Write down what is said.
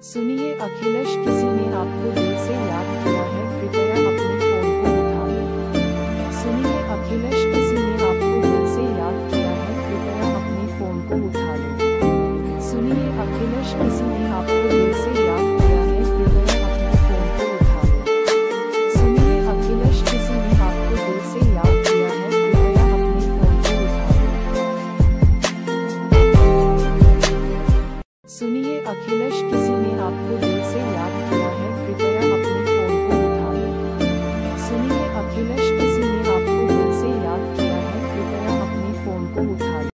सुनिए अखिलेश, किसी ने आपको दिल से याद किया है, कृपया अपने फोन को उठा लें। सुनिए अखिलेश, किसी ने आपको दिल से याद किया है, कृपया अपने फोन को उठा लें। सुनिए अखिलेश, किसी ने आपको दिल से याद किया है, कृपया अपने फोन को उठा लें। सुनिए अखिलेश, किसी ने आपको दिल से याद किया है, कृपया अपने फोन को उठा लें। सुनिए अखिलेश, किसी ने आपको